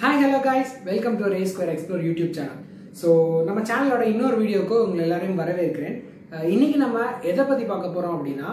Hi, hello guys, welcome to Race Square Explore YouTube channel. So, நம்ம சேனலோட இன்னொரு வீடியோக்கு உங்களை எல்லாரையும் வரவேற்கிறேன். இன்னைக்கு நம்ம எதை பத்தி பார்க்க போறோம் அப்படின்னா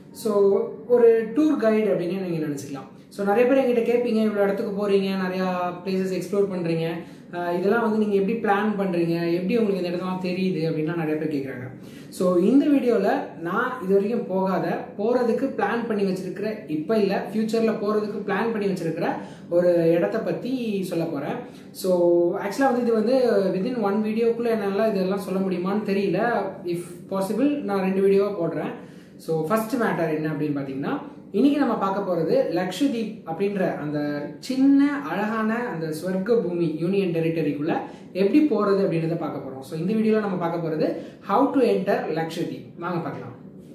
ஒரு டூர் கைட் அப்படின்னு நீங்க நினைச்சுக்கலாம். ஸோ நிறைய பேர் எங்கிட்ட கேட்பீங்க, இவ்வளோ இடத்துக்கு போறீங்க, நிறைய பிளேசஸ் எக்ஸ்ப்ளோர் பண்றீங்க, இதெல்லாம் வந்து நீங்க எப்படி பிளான் பண்றீங்க, எப்படி உங்களுக்கு இந்த இடத்துலாம் தெரியுது அப்படின்னா நிறைய பேர் கேட்குறாங்க. ஸோ இந்த வீடியோவில் நான் இது வரைக்கும் போகிறதுக்கு பிளான் பண்ணி வச்சிருக்கிற, இப்போ இல்லை ஃபியூச்சரில் போகிறதுக்கு பிளான் பண்ணி வச்சிருக்கிற ஒரு இடத்த பற்றி சொல்ல போகிறேன். ஸோ ஆக்சுவலாக வந்து இது வந்து வித்தின் ஒன் வீடியோக்குள்ளே என்னால் இதெல்லாம் சொல்ல முடியுமான்னு தெரியல. இஃப் பாசிபிள் நான் 2 வீடியோவாக போடுறேன். ஸோ ஃபர்ஸ்ட் மேட்டர் என்ன அப்படின்னு பார்த்தீங்கன்னா, இன்னைக்கு நம்ம பார்க்க போகிறது லக்ஷதீப் அப்படின்ற அந்த சின்ன அழகான அந்த ஸ்வர்க்க பூமி யூனியன் டெரிட்டரிக்குள்ள எப்படி போகிறது அப்படின்றத பார்க்க போகிறோம். ஸோ இந்த வீடியோவில் நம்ம பார்க்க போகிறது ஹவு டு என்டர் லக்ஷதீப். வாங்க பார்க்கலாம்.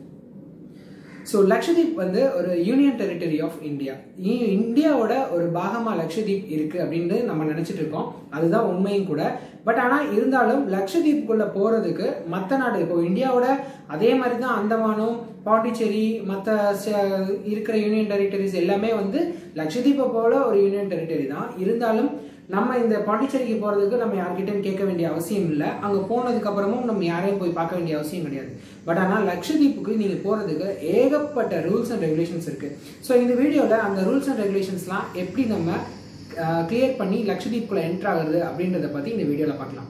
ஸோ லக்ஷதீப் வந்து ஒரு யூனியன் டெரிட்டரி ஆஃப் இந்தியா. இந்தியாவோட ஒரு பாகமாக லக்ஷதீப் இருக்குது அப்படின்னு நம்ம நினச்சிட்டு இருக்கோம். அதுதான் உண்மையும் கூட. பட் ஆனால் இருந்தாலும் லக்ஷதீப்புக்குள்ளே போகிறதுக்கு மற்ற நாடு, இப்போ இந்தியாவோட அதே மாதிரி தான் அந்தமானும் பாண்டிச்சேரி மற்ற இருக்கிற யூனியன் டெரிட்டரிஸ் எல்லாமே வந்து லக்ஷதீப்பை போல ஒரு யூனியன் டெரிட்டரி தான். இருந்தாலும் நம்ம இந்த பாண்டிச்சேரிக்கு போகிறதுக்கு நம்ம யார்கிட்டையும் கேட்க வேண்டிய அவசியம் இல்லை. அங்கே போனதுக்கு அப்புறமும் நம்ம யாரையும் போய் பார்க்க வேண்டிய அவசியம் கிடையாது. பட் ஆனால் லக்ஷதீப்புக்கு நீங்கள் போகிறதுக்கு ஏகப்பட்ட ரூல்ஸ் அண்ட் ரெகுலேஷன்ஸ் இருக்குது. ஸோ இந்த வீடியோவில் அந்த ரூல்ஸ் அண்ட் ரெகுலேஷன்ஸ்லாம் எப்படி நம்ம கிளியர் பண்ணி லக்ஷதீப்புக்குள்ள என்ட்ரு ஆகுறது அப்படின்றத பற்றி இந்த வீடியோவில் பார்க்கலாம்.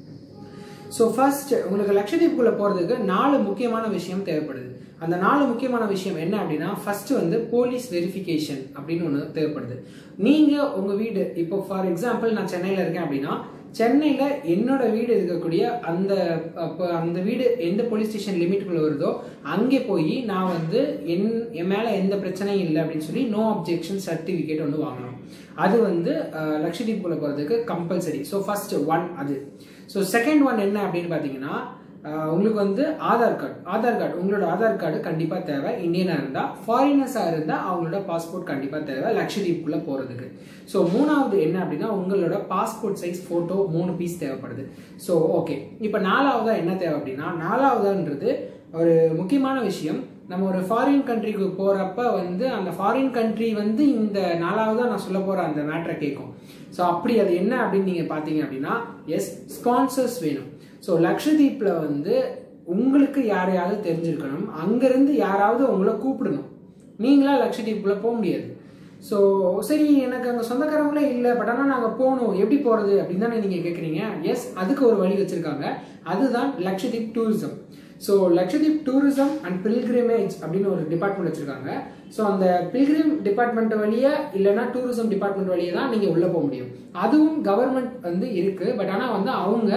ஸோ ஃபர்ஸ்ட், உங்களுக்கு லக்ஷதீப்புக்குள்ள போகிறதுக்கு 4 முக்கியமான விஷயம் தேவைப்படுது. அந்த 4 முக்கியமான விஷயம் என்ன அப்படின்னா, ஃபர்ஸ்ட் வந்து போலீஸ் வெரிஃபிகேஷன் அப்படின்னு ஒன்று தேவைப்படுது. நீங்கள் உங்கள் வீடு, இப்போ ஃபார் எக்ஸாம்பிள் நான் சென்னையில் இருக்கேன் அப்படின்னா, சென்னையில் என்னோட வீடு இருக்கக்கூடிய அந்த வீடு எந்த போலீஸ் ஸ்டேஷன் லிமிட்டுக்குள்ள வருதோ அங்கே போய் நான் வந்து என் மேலே எந்த பிரச்சனையும் இல்லை அப்படின்னு சொல்லி நோ அப்ஜெக்ஷன் சர்டிஃபிகேட் ஒன்று வாங்கணும். அது வந்து லக்ஷதீப்புக்குள்ள போகிறதுக்கு கம்பல்சரி. ஸோ ஃபர்ஸ்ட் ஒன் அது. ஸோ செகண்ட் ஒன் என்ன அப்படின்னு பார்த்தீங்கன்னா, உங்களுக்கு வந்து ஆதார் கார்டு உங்களோட ஆதார் கார்டு கண்டிப்பாக தேவை. இந்தியனாக இருந்தால், ஃபாரினர்ஸாக இருந்தால் அவங்களோட பாஸ்போர்ட் கண்டிப்பாக தேவை லக்ஷதீப்புக்குள்ளே போகிறதுக்கு. ஸோ மூணாவது என்ன அப்படின்னா, உங்களோட பாஸ்போர்ட் சைஸ் ஃபோட்டோ 3 பீஸ் தேவைப்படுது. ஸோ ஓகே, இப்போ 4வதா என்ன தேவை அப்படின்னா, 4வதுன்றது ஒரு முக்கியமான விஷயம். நம்ம ஒரு ஃபாரின் கண்ட்ரிக்கு போகிறப்ப வந்து அந்த ஃபாரின் கண்ட்ரி வந்து இந்த 4வதா நான் சொல்ல போகிற அந்த மேட்டரை கேட்கும். ஸோ அப்படி அது என்ன அப்படின்னு நீங்கள் பார்த்தீங்க அப்படின்னா, ஸ்பான்சர்ஸ் வேணும். ஸோ லக்ஷதீப்பில் வந்து உங்களுக்கு யாரையாவது தெரிஞ்சிருக்கணும், அங்கேருந்து யாராவது உங்களை கூப்பிடணும். நீங்களா லக்ஷதீப்புக்குள்ள போக முடியாது. ஸோ சரி, எனக்கு அங்கே சொந்தக்காரங்களே இல்லை, பட் ஆனால் நாங்கள் போகணும், எப்படி போகிறது அப்படின்னு தானே நீங்கள் கேட்குறீங்க. அதுக்கு ஒரு வழி வச்சுருக்காங்க. அதுதான் Lakshadweep tourism. So Lakshadweep tourism and pilgrimage அப்படின்னு ஒரு டிபார்ட்மெண்ட் வச்சுருக்காங்க. ஸோ அந்த பில்கிரிம் டிபார்ட்மெண்ட் வழியா இல்லைன்னா டூரிசம் டிபார்ட்மெண்ட் வழியே தான் நீங்கள் உள்ளே போக முடியும். அதுவும் கவர்மெண்ட் வந்து இருக்குது. பட் ஆனால் வந்து அவங்க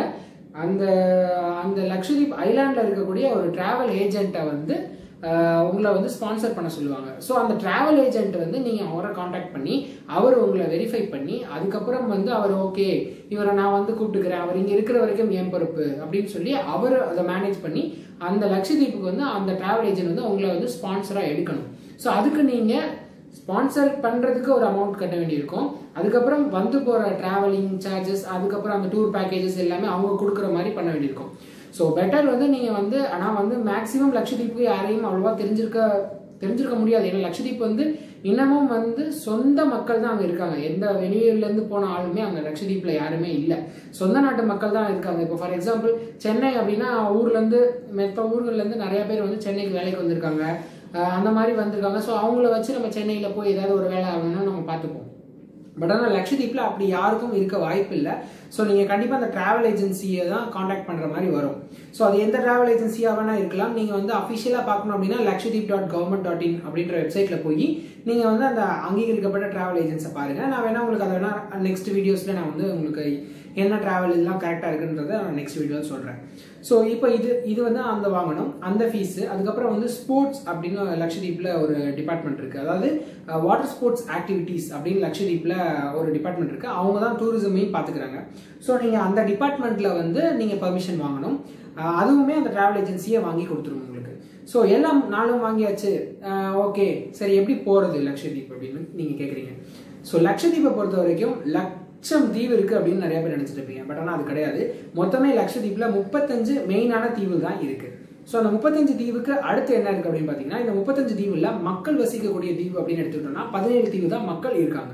அந்த லக்ஷதீப் ஐலாண்டில் இருக்கக்கூடிய ஒரு டிராவல் ஏஜென்ட்டை வந்து உங்களை வந்து ஸ்பான்சர் பண்ண சொல்லுவாங்க. ஸோ அந்த டிராவல் ஏஜென்ட் வந்து நீங்கள் அவரை காண்டாக்ட் பண்ணி அவர் உங்களை வெரிஃபை பண்ணி அதுக்கப்புறம் வந்து அவர் ஓகே, இவரை நான் வந்து கூப்பிட்டுக்கிறேன், அவர் இங்கே இருக்கிற வரைக்கும் என் பொறுப்பு அப்படின்னு சொல்லி அவர் அதை மேனேஜ் பண்ணி அந்த லக்ஷதீப்புக்கு வந்து அந்த டிராவல் ஏஜென்ட் வந்து உங்களை வந்து ஸ்பான்சராக எடுக்கணும். ஸோ அதுக்கு நீங்கள் ஸ்பான்சர் பண்ணுறதுக்கு ஒரு அமௌண்ட் கட்ட வேண்டியிருக்கும். அதுக்கப்புறம் வந்து போகிற டிராவலிங் சார்ஜஸ், அதுக்கப்புறம் அந்த டூர் பேக்கேஜஸ் எல்லாமே அவங்க கொடுக்குற மாதிரி பண்ண வேண்டியிருக்கும். ஸோ பெட்டர் வந்து நீங்கள் வந்து, ஆனால் வந்து மேக்ஸிமம் லக்ஷதீப்புக்கு யாரையும் அவ்வளோவா தெரிஞ்சிருக்க முடியாது. ஏன்னா லக்ஷதீப் வந்து இன்னமும் வந்து சொந்த மக்கள் தான் அங்கே இருக்காங்க. எந்த வெளியூர்லேருந்து போன ஆளுமே அங்கே லக்ஷதீப்பில் யாருமே இல்லை. சொந்த நாட்டு மக்கள் தான் இருக்காங்க. இப்போ ஃபார் எக்ஸாம்பிள் சென்னை அப்படின்னா ஊர்லேருந்து மற்ற ஊர்கள்லேருந்து நிறைய பேர் வந்து சென்னைக்கு வேலைக்கு வந்திருக்காங்க, அந்த மாதிரி வந்திருக்காங்க. ஸோ அவங்கள வச்சு நம்ம சென்னையில் போய் ஏதாவது ஒரு வேலை ஆகணும்னா நம்ம பார்த்துப்போம். பட் ஆனால் லக்ஷதீப்பில் அப்படி யாருக்கும் இருக்க வாய்ப்பு இல்லை. ஸோ நீங்கள் கண்டிப்பாக அந்த டிராவல் ஏஜென்சியை தான் காண்டாக்ட் பண்ணுற மாதிரி வரும். ஸோ அது எந்த டிராவல் ஏஜென்சியாக வேணா இருக்கலாம். நீங்கள் வந்து அஃபிஷியலாக பார்க்கணும் அப்படின்னா lakshadweep.government.in அப்படின்ற வெப்சைட்டில் போய் நீங்கள் வந்து அந்த அங்கீகரிக்கப்பட்ட டிராவல் ஏஜென்ஸை பாருங்கள். நான் வேணா உங்களுக்கு அதை வேணா நெக்ஸ்ட் வீடியோஸில் நான் வந்து உங்களுக்கு என்ன டிராவல் இதெல்லாம் கரெக்டாக இருக்குன்றதை நான் நெக்ஸ்ட் வீடியோவில் சொல்கிறேன். ஸோ இப்போ இது வந்து அந்த வாங்கணும், அந்த ஃபீஸு. அதுக்கப்புறம் வந்து ஸ்போர்ட்ஸ் அப்படின்னு லக்ஷதீப்பில் ஒரு டிபார்ட்மெண்ட் இருக்குது. அதாவது வாட்டர் ஸ்போர்ட்ஸ் ஆக்டிவிட்டீஸ் அப்படின்னு லக்ஷதீப்பில் ஒரு டிபார்ட்மெண்ட் இருக்குது. அவங்க தான் டூரிசமையும் பார்த்துக்கிறாங்க. ஸோ நீங்கள் அந்த டிபார்ட்மெண்ட்டில் வந்து நீங்கள் பர்மிஷன் வாங்கணும். அதுவுமே அந்த டிராவல் ஏஜென்சியை வாங்கி கொடுத்துருவோம் உங்களுக்கு. ஸோ எல்லாம் 4 வாங்கியாச்சு. ஓகே, சரி எப்படி போகிறது லக்ஷதீப் அப்படின்னு நீங்கள் கேட்குறீங்க. ஸோ லக்ஷதீப்பை பொறுத்த வரைக்கும் லட்சம் தீவு இருக்கு அப்படின்னு நிறைய பேர் நினைச்சிட்டு இருப்பீங்க. பட் ஆனால் அது கிடையாது. மொத்தமே லக்ஷதீப்ல 35 மெயினான தீவு தான் இருக்கு. ஸோ அந்த 35 தீவுக்கு அடுத்து என்ன இருக்கு அப்படின்னு பார்த்தீங்கன்னா, இந்த 35 தீவுல மக்கள் வசிக்கக்கூடிய தீவு அப்படின்னு எடுத்துக்கிட்டோம்னா 17 தீவு தான் மக்கள் இருக்காங்க.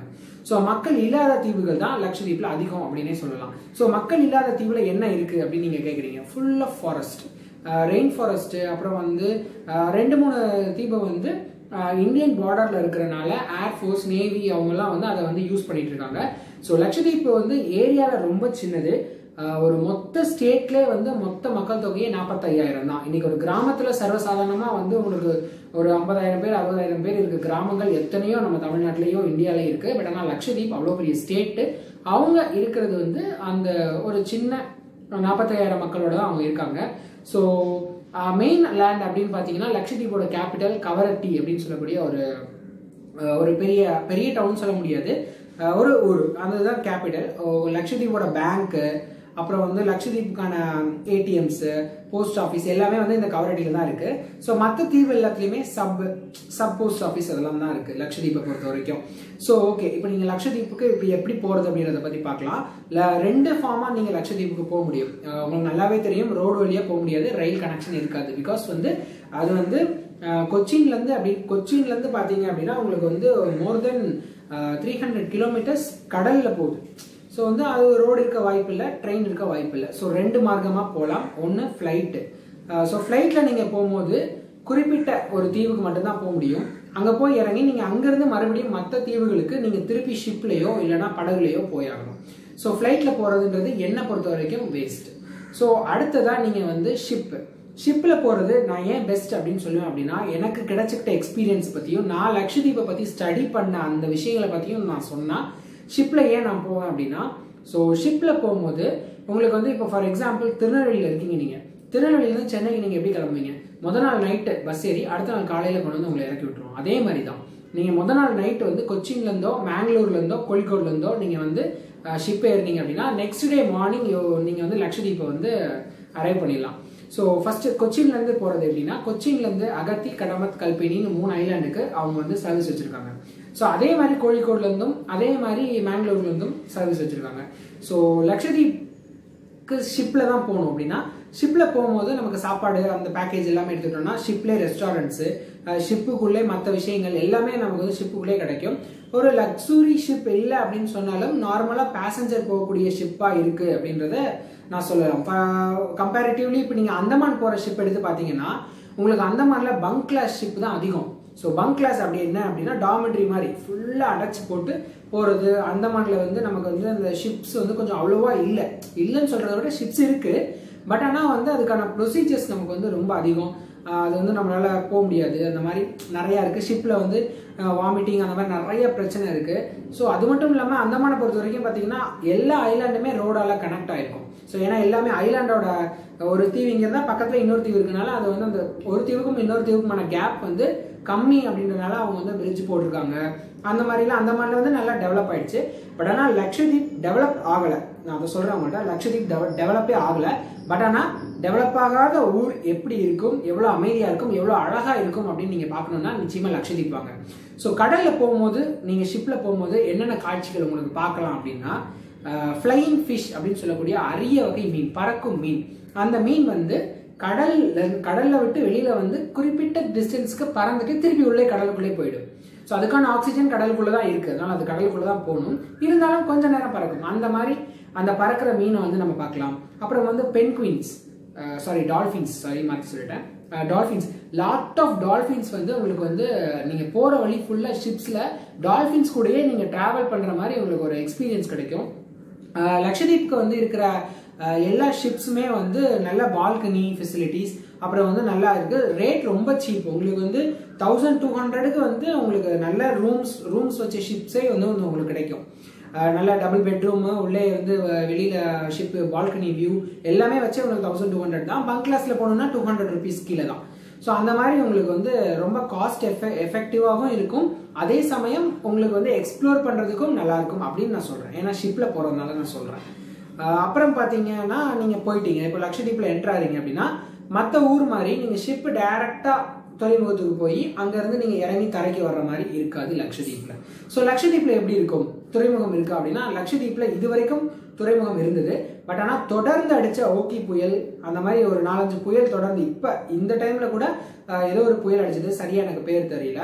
ஸோ மக்கள் இல்லாத தீவுகள் தான் லட்சத்தீவில் அதிகம் அப்படின்னே சொல்லலாம். ஸோ மக்கள் இல்லாத தீவில் என்ன இருக்குது அப்படின்னு நீங்கள் கேட்குறீங்க. Full of forest, rain forest. அப்புறம் வந்து 2-3 தீவை வந்து இந்தியன் பார்டரில் இருக்கிறனால ஏர்ஃபோர்ஸ், நேவி அவங்கெல்லாம் வந்து அதை வந்து யூஸ் பண்ணிட்டு இருக்காங்க. ஸோ லட்சத்தீவு வந்து ஏரியாவில் ரொம்ப சின்னது. ஒரு மொத்த ஸ்டேட்லேயே வந்து மொத்த மக்கள் தொகையே 45,000 தான். இன்னைக்கு ஒரு கிராமத்தில் சர்வசாதாரணமாக வந்து உங்களுக்கு ஒரு 50,000 பேர் 60,000 பேர் இருக்கு கிராமங்கள் எத்தனையோ நம்ம தமிழ்நாட்டிலையும் இந்தியாவிலையும் இருக்கு. பட் ஆனால் லட்சத்தீப் அவ்வளோ பெரிய ஸ்டேட்டு. அவங்க இருக்கிறது வந்து அந்த ஒரு சின்ன 45,000 மக்களோட தான் அவங்க இருக்காங்க. ஸோ மெயின் லேண்ட் அப்படின்னு பார்த்தீங்கன்னா லட்சத்தீப்போட கேபிட்டல் கவரட்டி அப்படின்னு சொல்லக்கூடிய ஒரு பெரிய பெரிய டவுன் சொல்ல முடியாது, ஒரு ஊர், அதுதான் கேபிட்டல். லட்சத்தீப்போட பேங்க்கு, அப்புறம் வந்து லட்சத்தீப்புக்கான ஏடிஎம்ஸ், போஸ்ட் ஆஃபீஸ் எல்லாமே வந்து இந்த கவரட்டியில தான் இருக்கு. ஸோ மற்ற தீவு எல்லாத்துலேயுமே சப் போஸ்ட் ஆஃபீஸ் அதெல்லாம் தான் இருக்கு லட்சத்தீப்பை பொறுத்த வரைக்கும். ஸோ ஓகே, இப்போ நீங்கள் லட்சத்தீப்புக்கு இப்போ எப்படி போகிறது அப்படின்றத பற்றி பார்க்கலாம். 2 ஃபார்மாக நீங்கள் லட்சத்தீப்புக்கு போக முடியும். உங்களுக்கு நல்லாவே தெரியும், ரோடு வழியாக போக முடியாது, ரயில் கனெக்ஷன் இருக்காது. பிகாஸ் வந்து அது வந்து கொச்சின்லேருந்து பார்த்தீங்க அப்படின்னா உங்களுக்கு வந்து மோர் தென் 300 கிலோமீட்டர்ஸ் கடலில் போகுது. ஸோ வந்து அது ரோடு இருக்க வாய்ப்பு இல்லை, ட்ரெயின் இருக்க வாய்ப்பு இல்லை. ஸோ 2 மார்க்கமாக போகலாம். ஒன்று ஃப்ளைட்டு. ஸோ ஃப்ளைட்டில் நீங்கள் போகும்போது குறிப்பிட்ட ஒரு தீவுக்கு மட்டும்தான் போக முடியும். அங்கே போய் இறங்கி நீங்கள் அங்கேருந்து மறுபடியும் மற்ற தீவுகளுக்கு நீங்கள் திருப்பி ஷிப்லேயோ இல்லைனா படகுலையோ போயாகணும். ஸோ ஃப்ளைட்டில் போகிறதுன்றது என்னை பொறுத்த வரைக்கும் வேஸ்ட். ஸோ அடுத்ததான் நீங்கள் வந்து ஷிப்பில் போகிறது நான் ஏன் பெஸ்ட் அப்படின்னு சொல்லுவேன் அப்படின்னா, எனக்கு கிடைச்சிக்கிட்ட எக்ஸ்பீரியன்ஸ் பற்றியும் நான் லட்சத்தீப்பை பற்றி ஸ்டடி பண்ண அந்த விஷயங்களை பற்றியும் நான் சொன்னால் ஷிப்பில் ஏன் நான் போவேன் அப்படின்னா, ஸோ ஷிப்பில் போகும்போது உங்களுக்கு வந்து இப்போ ஃபார் எக்ஸாம்பிள் திருநெல்வேலியில் இருக்கீங்க. நீங்கள் திருநெல்வேலியிலேருந்து சென்னைக்கு நீங்கள் எப்படி கிளம்புவீங்க? முதல் நாள் நைட்டு பஸ் ஏறி அடுத்த நாள் காலையில் கொண்டு வந்து உங்களை இறக்கி விட்டுருவோம். அதே மாதிரி தான் நீங்கள் முதல் நாள் நைட்டு வந்து கொச்சின்லேருந்தோ மேங்களூர்லேருந்தோ கோழிக்கோட்லேருந்தோ நீங்கள் வந்து ஷிப் ஏறினீங்க அப்படின்னா நெக்ஸ்ட் டே மார்னிங் நீங்கள் வந்து லட்சத்தீப்பை வந்து அரைவ் பண்ணிடலாம். ஸோ ஃபர்ஸ்ட் கொச்சின்லேருந்து போகிறது எப்படின்னா, கொச்சின்லேருந்து அகத்தி, கடமத், கல்பேனின்னு 3 ஐலாண்டுக்கு அவங்க வந்து சர்வீஸ் வச்சுருக்காங்க. ஸோ அதே மாதிரி கோழிக்கோட்லேருந்தும் அதே மாதிரி மேங்களூர்லேருந்தும் சர்வீஸ் வச்சுருக்காங்க. ஸோ லட்சத்தீப்க்கு ஷிப்பில் தான் போகணும் அப்படின்னா, ஷிப்பில் போகும்போது நமக்கு சாப்பாடு அந்த பேக்கேஜ் எல்லாமே எடுத்துக்கிட்டோம்னா ஷிப்லேயே ரெஸ்டாரண்ட்ஸு, ஷிப்புக்குள்ளே மற்ற விஷயங்கள் எல்லாமே நமக்கு வந்து ஷிப்புக்குள்ளே கிடைக்கும். ஒரு லக்ஸுரி ஷிப் இல்லை அப்படின்னு சொன்னாலும் நார்மலாக பேசஞ்சர் போகக்கூடிய ஷிப்பாக இருக்குது அப்படின்றத நான் சொல்லலாம். கம்பேரிட்டிவ்லி இப்போ நீங்கள் அந்தமான் போகிற ஷிப் எடுத்து பார்த்தீங்கன்னா உங்களுக்கு அந்தமானில் பங்க் கிளாஸ் ஷிப் தான் அதிகம். ஸோ பங்க் கிளாஸ் அப்படி என்ன அப்படின்னா டார்மெட்ரி மாதிரி ஃபுல்லாக அடைச்சி போட்டு போகிறது. அந்தமானில் வந்து நமக்கு வந்து அந்த ஷிப்ஸ் வந்து கொஞ்சம் அவ்வளோவா இல்லைன்னு சொல்கிறத விட ஷிப்ஸ் இருக்குது. பட் ஆனால் வந்து அதுக்கான ப்ரொசீஜர்ஸ் நமக்கு வந்து ரொம்ப அதிகம். அது வந்து நம்மளால் போக முடியாது. அந்த மாதிரி நிறையா இருக்குது. ஷிப்பில் வந்து வாமிட்டிங் அந்த மாதிரி நிறைய பிரச்சனை இருக்குது. ஸோ அது மட்டும் இல்லாமல் அந்தமானை பொறுத்த வரைக்கும் பார்த்தீங்கன்னா எல்லா ஐலாண்டுமே ரோடால் கனெக்ட் ஆகிருக்கும். ஸோ ஏன்னா எல்லாமே ஐலாண்டோட ஒரு தீவு இங்கே இருந்தால் பக்கத்தில் இன்னொரு தீவு இருக்கனால அது வந்து அந்த ஒரு தீவுக்கும் இன்னொரு தீவுக்குமான கேப் வந்து கம்மி அப்படின்றதுனால அவங்க வந்து பிரிட்ஜ் போட்டிருக்காங்க. அந்த மாதிரிலாம் அந்த மாதிரில வந்து நல்லா டெவலப் ஆயிடுச்சு. பட் ஆனால் லட்சத்தீப் டெவலப் ஆகலை. நான் அதை சொல்கிறேன் அவங்கள்ட்ட, லட்சத்தீப் டெவலப்பே ஆகலை. பட் ஆனால் டெவலப் ஆகாத ஊர் எப்படி இருக்கும், எவ்வளோ அமைதியாக இருக்கும், எவ்வளோ அழகாக இருக்கும் அப்படின்னு நீங்கள் பார்க்கணுன்னா நிச்சயமாக லட்சத்தீப் வாங்க. ஸோ கடலில் போகும்போது நீங்கள் ஷிப்பில் போகும்போது என்னென்ன காட்சிகள் உங்களுக்கு பார்க்கலாம் அப்படின்னா, ஃப்ளையிங் ஃபிஷ் அப்படின்னு சொல்லக்கூடிய அரிய வகை மீன், பறக்கும் மீன். அந்த மீன் வந்து கடல்ல விட்டு வெளியில வந்து குறிப்பிட்ட டிஸ்டன்ஸ்க்கு பறந்துட்டு திருப்பி உள்ளே கடலுக்குள்ளே போயிடும். ஸோ அதுக்கான ஆக்சிஜன் கடலுக்குள்ள தான் இருக்கு, அதனால அது கடலுக்குள்ள தான் போகணும். இருந்தாலும் கொஞ்ச நேரம் பறக்கும். அந்த மாதிரி அந்த பறக்கிற மீனை வந்து நம்ம பார்க்கலாம். அப்புறம் வந்து பென்குயின்ஸ், டால்ஃபின்ஸ், மாற்றி சொல்லிட்டேன், டால்ஃபின்ஸ், லாட் ஆஃப் டால்ஃபின்ஸ் வந்து உங்களுக்கு வந்து நீங்க போற வழி ஃபுல்லா ஷிப்ஸ்ல டால்ஃபின்ஸ் கூடயே நீங்க டிராவல் பண்ற மாதிரி உங்களுக்கு ஒரு எக்ஸ்பீரியன்ஸ் கிடைக்கும். லட்சத்தீப்க்கு வந்து இருக்கிற எல்லா ஷிப்ஸுமே வந்து நல்ல பால்கனி ஃபெசிலிட்டிஸ், அப்புறம் வந்து நல்லா இருக்கு. ரேட் ரொம்ப சீப். உங்களுக்கு வந்து 1200க்கு வந்து உங்களுக்கு நல்ல ரூம்ஸ் வச்ச ஷிப்ஸே வந்து உங்களுக்கு கிடைக்கும். நல்ல டபுள் பெட்ரூமு, உள்ளே வந்து வெளியில ஷிப் பால்கனி வியூ எல்லாமே வச்சு உங்களுக்கு 1200 தான். பங்க் கிளாஸ்ல போகணும்னா 200 ருபீஸ் கீழே தான். ஸோ அந்த மாதிரி உங்களுக்கு வந்து ரொம்ப காஸ்ட் எஃபெக்டிவாகவும் இருக்கும். அதே சமயம் உங்களுக்கு வந்து எக்ஸ்ப்ளோர் பண்ணுறதுக்கும் நல்லா இருக்கும் அப்படின்னு நான் சொல்கிறேன். ஏன்னா ஷிப்பில் போகிறதுனால நான் சொல்கிறேன். அப்புறம் பார்த்தீங்கன்னா நீங்கள் போயிட்டீங்க, இப்போ லட்சத்தீப்பில் என்ட்ரு ஆகிறீங்க அப்படின்னா மற்ற ஊர் மாதிரி நீங்கள் ஷிப்பு டைரெக்டாக துறைமுகத்துக்கு போய் அங்கேருந்து நீங்கள் இறங்கி தரைக்கு வர்ற மாதிரி இருக்காது லட்சத்தீப்பில். ஸோ லட்சத்தீப்பில் எப்படி இருக்கும், துறைமுகம் இருக்கா அப்படின்னா, லட்சத்தீப்பில் இது வரைக்கும் துறைமுகம் இருந்தது. பட் ஆனால் தொடர்ந்து அடித்த ஓகி புயல் அந்த மாதிரி ஒரு 4-5 புயல் தொடர்ந்து, இப்போ இந்த டைமில் கூட ஏதோ ஒரு புயல் அடிச்சது, சரியா எனக்கு பேர் தெரியல.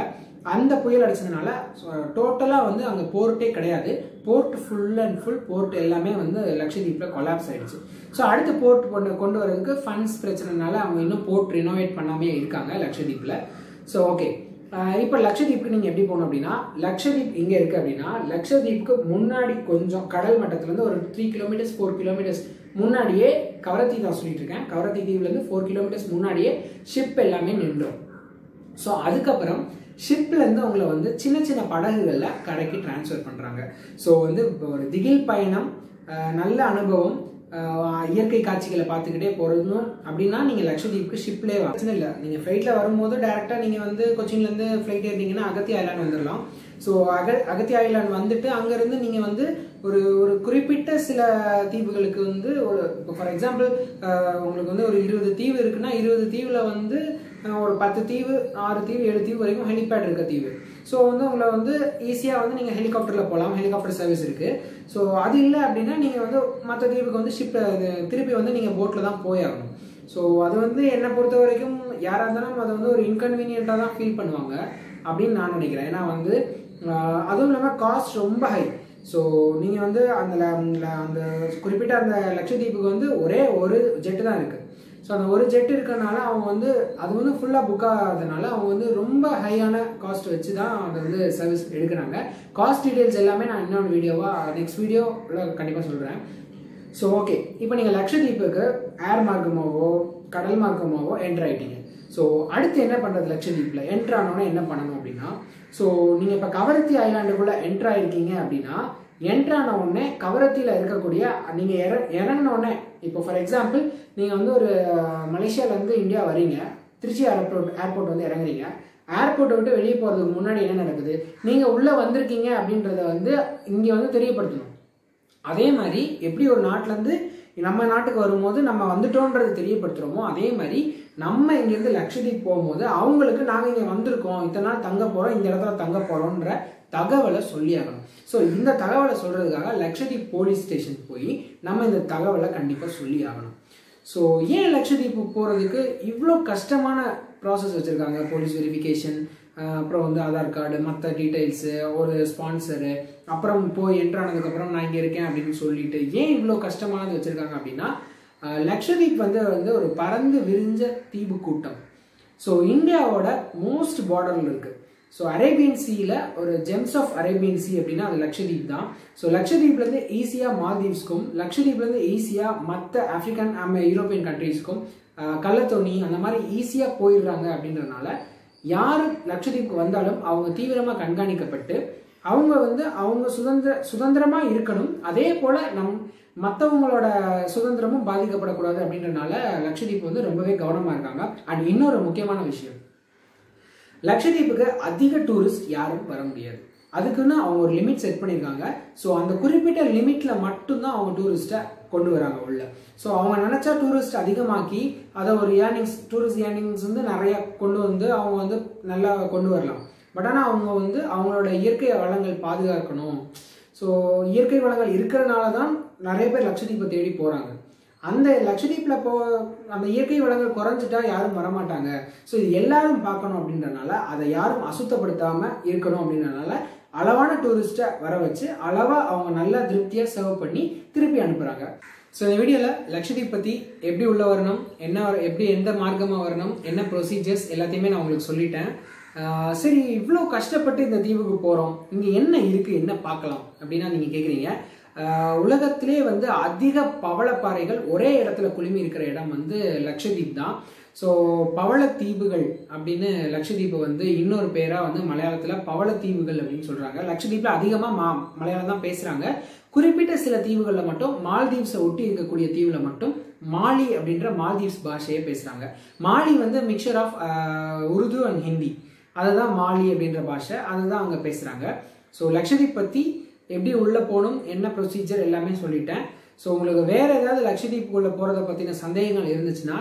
அந்த புயல் அடிச்சதுனால டோட்டலாக வந்து அங்கே போர்ட்டே கிடையாது. Port full and full port எல்லாமே வந்து லட்சத்தீப்பில் கொலாப்ஸ் ஆயிடுச்சு. ஸோ அடுத்த போர்ட் கொண்டு வரதுக்கு ஃபண்ட்ஸ் பிரச்சனைனால அவங்க இன்னும் போர்ட் ரினோவேட் பண்ணாமே இருக்காங்க லட்சத்தீப்பில். ஸோ ஓகே, இப்போ லட்சத்தீப்புக்கு நீங்கள் எப்படி போகணும் அப்படின்னா, லட்சத்தீப் இங்கே இருக்குது அப்படின்னா லட்சத்தீப்புக்கு முன்னாடி கொஞ்சம் கடல் மட்டத்துலேருந்து ஒரு 3 கிலோமீட்டர்ஸ் 4 கிலோமீட்டர்ஸ் முன்னாடியே கவரத்தி தான் சொல்லிட்டு இருக்கேன். கவரத்தி தீவுலேருந்து 4 கிலோமீட்டர்ஸ் முன்னாடியே ஷிப் எல்லாமே நின்றோம். ஸோ அதுக்கப்புறம் ஷிப்லேருந்து அவங்கள வந்து சின்ன சின்ன படகுகளில் கரைக்கு டிரான்ஸ்ஃபர் பண்ணுறாங்க. ஸோ வந்து ஒரு திகில் பயணம், நல்ல அனுபவம், இயற்கை காட்சிகளை பார்த்துக்கிட்டே போகிறதும் அப்படின்னா நீங்கள் லட்சத்தீப்புக்கு ஷிப்லேயே பிரச்சனை இல்லை. நீங்கள் ஃப்ளைட்டில் வரும்போது டேரெக்டாக நீங்கள் வந்து கொச்சின்லேருந்து ஃப்ளைட் ஏறிட்டீங்கன்னா அகத்தி ஐலாண்ட் வந்துடலாம். ஸோ அகத்தி ஐலாண்ட் வந்துட்டு அங்கேருந்து நீங்கள் வந்து ஒரு ஒரு குறிப்பிட்ட சில தீவுகளுக்கு வந்து ஒரு இப்போ ஃபார் எக்ஸாம்பிள் உங்களுக்கு வந்து ஒரு 20 தீவு இருக்குன்னா 20 தீவில் வந்து ஒரு 10 தீவு 6 தீவு 7 தீவு வரைக்கும் ஹெலிபேட் இருக்க தீவு. ஸோ வந்து உங்களை வந்து ஈஸியாக வந்து நீங்கள் ஹெலிகாப்டரில் போகலாம், ஹெலிகாப்டர் சர்வீஸ் இருக்குது. ஸோ அது இல்லை அப்படின்னா நீங்கள் வந்து மற்ற தீவுக்கு வந்து திருப்பி வந்து நீங்கள் போட்டில் தான் போயாகணும். ஸோ அது வந்து என்னை பொறுத்த வரைக்கும் யாராக இருந்தாலும் அதை வந்து ஒரு இன்கன்வீனியண்ட்டாக தான் ஃபீல் பண்ணுவாங்க அப்படின்னு நான் நினைக்கிறேன். ஏன்னா வந்து அதுவும் இல்லாமல் காஸ்ட் ரொம்ப ஹை. ஸோ நீங்கள் வந்து அந்த குறிப்பிட்ட அந்த லட்சத்தீப்புக்கு வந்து ஒரே ஒரு ஜெட்டு தான் இருக்குது. ஸோ அந்த ஒரு ஜெட் இருக்கிறனால அவங்க வந்து அது வந்து ஃபுல்லாக புக் ஆகாதனால அவங்க வந்து ரொம்ப ஹையான காஸ்ட் வச்சு தான் அதை வந்து சர்வீஸ் எடுக்கிறாங்க. காஸ்ட் டீட்டெயில்ஸ் எல்லாமே நான் இன்னொரு வீடியோவாக நெக்ஸ்ட் வீடியோவில் கண்டிப்பாக சொல்கிறேன். ஸோ ஓகே, இப்போ நீங்கள் லட்சத்தீப்புக்கு ஏர் மார்க்கமாகவோ கடல் மார்க்கமாகவோ என்ட்ரு ஆகிட்டீங்க. ஸோ அடுத்து என்ன பண்ணுறது, லட்சத்தீப்பில் என்ட்ரு ஆனோன்னே என்ன பண்ணணும் அப்படின்னா, ஸோ நீங்கள் இப்போ கவரத்தி ஐலாண்டுக்குள்ளே என்ட்ரு ஆகிருக்கீங்க அப்படின்னா என்ட்ரு ஆன உடனே கவரத்தியில் இருக்கக்கூடிய நீங்கள் இறங்கினோடனே இப்போ ஃபார் எக்ஸாம்பிள் நீங்கள் வந்து ஒரு மலேசியாவிலேருந்து இந்தியா வரீங்க, திருச்சி ஏர்போர்ட் வந்து இறங்குறீங்க. ஏர்போர்ட்டை விட்டு வெளியே போகிறதுக்கு முன்னாடி என்ன நடக்குது, நீங்கள் உள்ளே வந்திருக்கீங்க அப்படின்றத வந்து இங்கே வந்து தெரியப்படுத்தணும். அதே மாதிரி எப்படி ஒரு நாட்டிலேருந்து நம்ம நாட்டுக்கு வரும்போது நம்ம வந்துட்டோன்றது தெரியப்படுத்துகிறோமோ அதே மாதிரி நம்ம இங்கேருந்து லட்சத்தீப் போகும்போது அவங்களுக்கு நாங்கள் இங்கே வந்திருக்கோம், இத்தனை நாள் தங்க போகிறோம், இந்த இடத்துல தங்க போகிறோன்ற தகவலை சொல்லி ஆகணும். ஸோ இந்த தகவலை சொல்கிறதுக்காக லட்சத்தீப் போலீஸ் ஸ்டேஷன் போய் நம்ம இந்த தகவலை கண்டிப்பாக சொல்லி ஆகணும். ஸோ ஏன் லட்சத்தீப்பு போகிறதுக்கு இவ்வளோ கஷ்டமான ப்ராசஸ் வச்சுருக்காங்க, போலீஸ் வெரிஃபிகேஷன், அப்புறம் வந்து ஆதார் கார்டு, மற்ற டீட்டெயில்ஸு, ஒரு ஸ்பான்சரு, அப்புறம் போய் என்ட்ரானதுக்கப்புறம் நான் இங்கே இருக்கேன் அப்படின்னு சொல்லிட்டு ஏன் இவ்வளோ கஷ்டமானது வச்சுருக்காங்க அப்படின்னா, லட்சத்தீப் வந்து ஒரு பறந்து விரிஞ்ச தீவு கூட்டம். ஸோ இந்தியாவோட மோஸ்ட் பார்டரில் இருக்குது. ஸோ அரேபியன் சீயில் ஒரு ஜெம்ஸ் ஆஃப் அரேபியன் சீ அப்படின்னா அது லட்சத்தீப் தான். ஸோ லட்சத்தீப்லேருந்து ஈஸியாக மால்தீவ்ஸ்க்கும் லட்சத்தீப்லேருந்து ஈஸியாக மற்ற ஆஃப்ரிக்கன் யூரோப்பியன் கண்ட்ரீஸ்க்கும் கள்ளத்தோணி அந்த மாதிரி ஈஸியாக போயிடுறாங்க. அப்படின்றதுனால யார் லட்சத்தீப்புக்கு வந்தாலும் அவங்க தீவிரமாக கண்காணிக்கப்பட்டு அவங்க வந்து அவங்க சுதந்திரமாக இருக்கணும். அதே போல் மற்றவங்களோட சுதந்திரமும் பாதிக்கப்படக்கூடாது. அப்படின்றதுனால லட்சத்தீப் வந்து ரொம்பவே கவனமாக இருக்காங்க. அண்ட் இன்னொரு முக்கியமான விஷயம், லட்சத்தீப்புக்கு அதிக டூரிஸ்ட் யாரும் வர முடியாது. அதுக்குன்னு அவங்க ஒரு லிமிட் செட் பண்ணியிருக்காங்க. ஸோ அந்த குறிப்பிட்ட லிமிட்டில் மட்டும்தான் அவங்க டூரிஸ்ட்டை கொண்டு வராங்க உள்ள. ஸோ அவங்க நினச்சா டூரிஸ்ட் அதிகமாக்கி அதை ஒரு டூரிஸ்ட் ஏர்னிங்ஸ் வந்து நிறையா கொண்டு வந்து அவங்க வந்து நல்லா கொண்டு வரலாம். பட் ஆனால் அவங்க வந்து அவங்களோட இயற்கை வளங்கள் பாதுகாக்கணும். ஸோ இயற்கை வளங்கள் இருக்கிறதுனால தான் நிறைய பேர் லட்சத்தீப்பை தேடி போகிறாங்க. அந்த லட்சத்தீப்பில் அந்த இயற்கை வளங்கள் குறைஞ்சிட்டா யாரும் வரமாட்டாங்க. ஸோ இது எல்லாரும் பார்க்கணும் அப்படின்றனால அதை யாரும் அசுத்தப்படுத்தாமல் இருக்கணும் அப்படின்றனால அளவான டூரிஸ்ட்டை வர வச்சு அளவாக அவங்க நல்லா திருப்தியாக சர்வ் பண்ணி திருப்பி அனுப்புகிறாங்க. ஸோ இந்த வீடியோவில் லட்சத்தீப் பற்றி எப்படி உள்ள வரணும், எப்படி எந்த மார்க்கமாக வரணும், என்ன ப்ரொசீஜர்ஸ் எல்லாத்தையுமே நான் உங்களுக்கு சொல்லிட்டேன். சரி, இவ்வளோ கஷ்டப்பட்டு இந்த தீவுக்கு போகிறோம், இங்கே என்ன இருக்குது, என்ன பார்க்கலாம் அப்படின்னா நீங்கள் கேட்குறீங்க. உலகத்திலே வந்து அதிக பவளப்பாறைகள் ஒரே இடத்துல குழுமி இருக்கிற இடம் வந்து லட்சத்தீப் தான். ஸோ பவளத்தீவுகள் அப்படின்னு லட்சத்தீப்பை வந்து இன்னொரு பேராக வந்து மலையாளத்தில் பவளத்தீவுகள் அப்படின்னு சொல்கிறாங்க. லட்சத்தீப்பில் அதிகமாக மலையாளம் தான் பேசுகிறாங்க. குறிப்பிட்ட சில தீவுகளில் மட்டும் மால்தீவ்ஸை ஒட்டி இருக்கக்கூடிய தீவில் மட்டும் மாலி அப்படின்ற மால்தீவ்ஸ் பாஷையை பேசுகிறாங்க. மாலி வந்து mixture of Urdu and Hindi, அதுதான் மாலி அப்படின்ற பாஷை, அதுதான் அவங்க பேசுகிறாங்க. ஸோ லட்சத்தீப் பற்றி எப்படி உள்ளே போகணும், என்ன ப்ரொசீஜர் எல்லாமே சொல்லிட்டேன். ஸோ உங்களுக்கு வேறு ஏதாவது லட்சத்தீப்புக்குள்ளே போகிறத பற்றின சந்தேகங்கள் இருந்துச்சுன்னா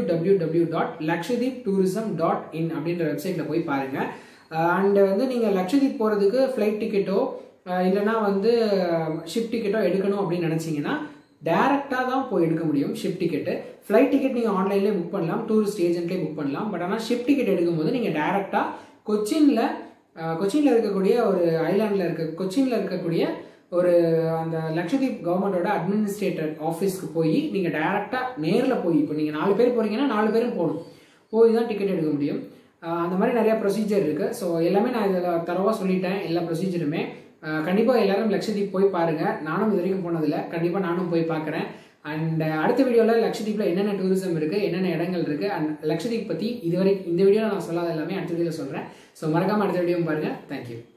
www.lakshadweeptourism.in அப்படின்ற வெப்சைட்டில் போய் பாருங்கள். அண்ட் வந்து நீங்கள் லட்சத்தீப் போகிறதுக்கு ஃப்ளைட் டிக்கெட்டோ இல்லைனா வந்து ஷிப் டிக்கெட்டோ எடுக்கணும் அப்படின்னு நினச்சிங்கன்னா டேரெக்டாக தான் போய் எடுக்க முடியும் ஷிப் டிக்கெட்டு. ஃப்ளைட் டிக்கெட் நீங்கள் ஆன்லைன்லேயே புக் பண்ணலாம், டூரிஸ்ட் ஏஜென்ட்லேயே புக் பண்ணலாம். பட் ஆனால் ஷிப் டிக்கெட் எடுக்கும்போது நீங்கள் டேரெக்டாக கொச்சினில் கொச்சினில் இருக்கக்கூடிய ஒரு ஐலாண்டில் கொச்சினில் இருக்கக்கூடிய ஒரு அந்த லக்ஷதீப் கவர்மெண்டோட அட்மினிஸ்ட்ரேட்டர் ஆஃபீஸ்க்கு போய் நீங்கள் டைரெக்டாக நேரில் போய் இப்போ நீங்கள் 4 பேர் போகிறீங்கன்னா 4 பேரும் போகணும், போய் தான் டிக்கெட் எடுக்க முடியும். அந்த மாதிரி நிறையா ப்ரொசீஜர் இருக்குது. ஸோ எல்லாமே நான் இதில் தரவாக சொல்லிட்டேன், எல்லா ப்ரொசீஜருமே. கண்டிப்பாக எல்லாரும் லக்ஷதீப் போய் பாருங்கள். நானும் இது வரைக்கும் போனதில்லை, கண்டிப்பாக நானும் போய் பார்க்குறேன். அண்ட் அடுத்த வீடியோவில் லக்ஷதீப்பில் என்னென்ன டூரிசம் இருக்குது, என்னென்ன இடங்கள் இருக்குது, அண்ட் லக்ஷதீப் பற்றி இந்த வீடியோவில் நான் சொல்லாத எல்லாமே அடுத்த வீடியோவில் சொல்கிறேன். ஸோ மறக்காமல் அடுத்த வீடியோவும் பாருங்கள். தேங்க்யூ.